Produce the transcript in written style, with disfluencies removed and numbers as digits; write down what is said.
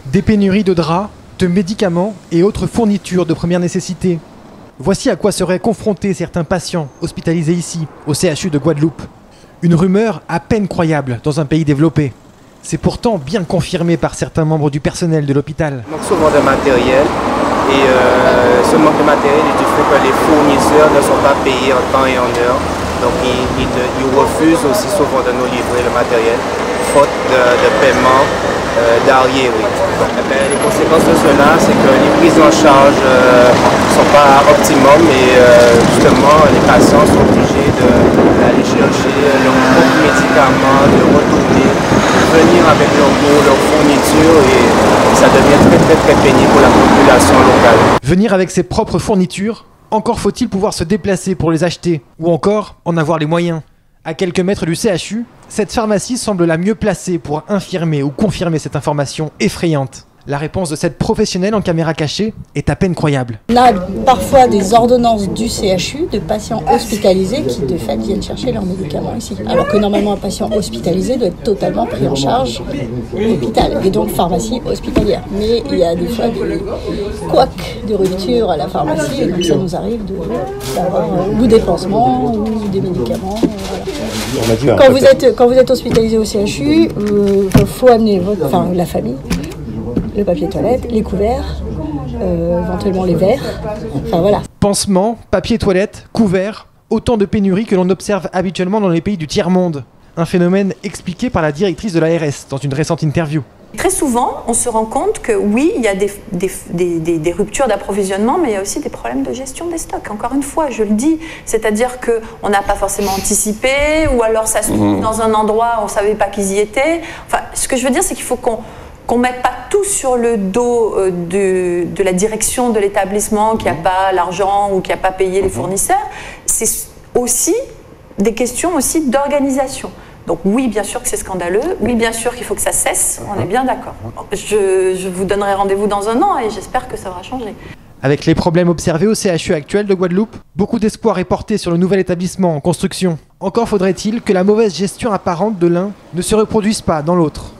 Des pénuries de draps, de médicaments et autres fournitures de première nécessité. Voici à quoi seraient confrontés certains patients hospitalisés ici, au CHU de Guadeloupe. Une rumeur à peine croyable dans un pays développé. C'est pourtant bien confirmé par certains membres du personnel de l'hôpital. Il manque souvent de matériel et ce manque de matériel est du fait que les fournisseurs ne sont pas payés en temps et en heure. Donc ils refusent aussi souvent de nous livrer le matériel, faute de paiement d'arriérés. Les conséquences de cela, c'est que les prises en charge ne sont pas optimum et justement les patients sont obligés d'aller chercher leurs propres médicaments, de retourner, venir avec leurs fournitures et ça devient très pénible pour la population locale. Venir avec ses propres fournitures, encore faut-il pouvoir se déplacer pour les acheter, ou encore en avoir les moyens. À quelques mètres du CHU, cette pharmacie semble la mieux placée pour infirmer ou confirmer cette information effrayante. La réponse de cette professionnelle en caméra cachée est à peine croyable. On a parfois des ordonnances du CHU de patients hospitalisés qui de fait viennent chercher leurs médicaments ici. Alors que normalement un patient hospitalisé doit être totalement pris en charge à l'hôpital et donc pharmacie hospitalière. Mais il y a des fois des couacs de rupture à la pharmacie et donc ça nous arrive d'avoir ou des pansements ou des médicaments. Voilà. Quand vous êtes hospitalisé au CHU, il faut amener la famille. Le papier toilette, les couverts, éventuellement les verres, enfin voilà. Pansements, papier toilette, couverts, autant de pénuries que l'on observe habituellement dans les pays du tiers-monde. Un phénomène expliqué par la directrice de l'ARS dans une récente interview. Très souvent, on se rend compte que oui, il y a des ruptures d'approvisionnement, mais il y a aussi des problèmes de gestion des stocks. Encore une fois, je le dis, c'est-à-dire qu'on n'a pas forcément anticipé, ou alors ça se trouve dans un endroit où on ne savait pas qu'ils y étaient. Enfin, ce que je veux dire, c'est qu'il faut qu'on ne mette pas tout sur le dos de la direction de l'établissement qui n'a pas l'argent ou qui n'a pas payé les fournisseurs. C'est aussi des questions aussi d'organisation. Donc oui, bien sûr que c'est scandaleux, oui, bien sûr qu'il faut que ça cesse, on est bien d'accord. Je vous donnerai rendez-vous dans un an et j'espère que ça va changer. Avec les problèmes observés au CHU actuel de Guadeloupe, beaucoup d'espoir est porté sur le nouvel établissement en construction. Encore faudrait-il que la mauvaise gestion apparente de l'un ne se reproduise pas dans l'autre.